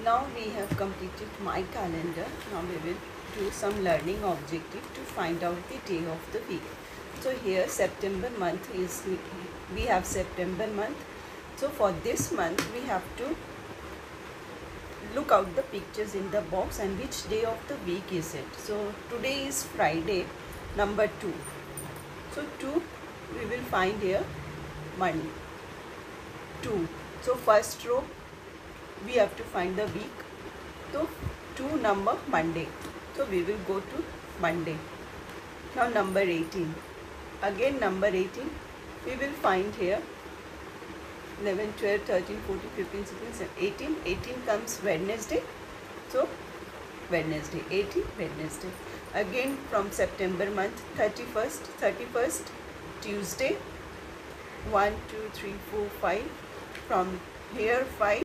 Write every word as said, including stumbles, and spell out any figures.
Now we have completed my calendar. Now we will do some learning objective to find out the day of the week. So here September month is, we have September month. So for this month we have to look out the pictures in the box and which day of the week is it. So today is Friday, number two. So two we will find here Monday. two. So first row we have to find the week. So two number Monday. So we will go to Monday. Now number eighteen. Again number eighteen. We will find here eleven, twelve, thirteen, fourteen, fifteen, sixteen, seventeen, eighteen. eighteen comes Wednesday. So Wednesday. eighteen Wednesday. Again from September month, thirty-first. thirty-first Tuesday. one, two, three, four, five. From here five.